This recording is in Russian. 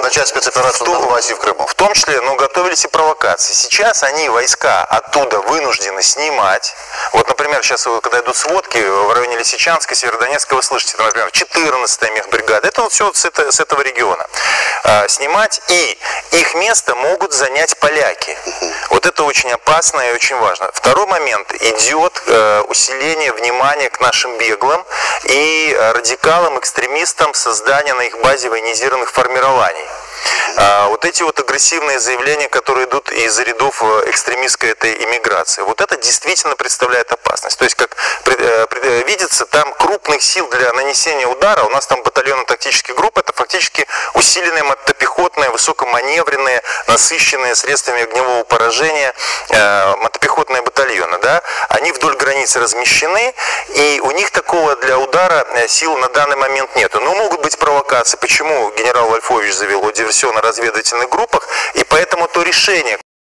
начать спецоперацию на Донбассе и в Крыму. В том числе, ну, готовились и провокации. Сейчас они войска оттуда вынуждены снимать. Вот, например, сейчас, когда идут сводки в районе Лисичанска, Северодонецка, вы слышите, например, 14-я мехбригада. Это вот все с этого региона. Снимать, и их место могут занять поляки. Вот это очень опасно и очень важно. Второй момент. Идет усиление внимания к нашим беглым и радикалам, экстремистам, создания на их базе военизированных формирований. Вот эти вот агрессивные заявления, которые идут из рядов экстремистской этой иммиграции, вот это действительно представляет опасность. То есть, как видится, там крупных сил для нанесения удара, у нас там батальонно-тактические группы, это фактически усиленные мотопехотные, высокоманевренные, насыщенные средствами огневого поражения мотопехотные батальоны, да, они вдоль границы размещены, и у них такого для удара сил на данный момент нету. Но могут быть провокации. Почему генерал Вольфович завел о диверсионно-разведывательных группах, и поэтому то решение,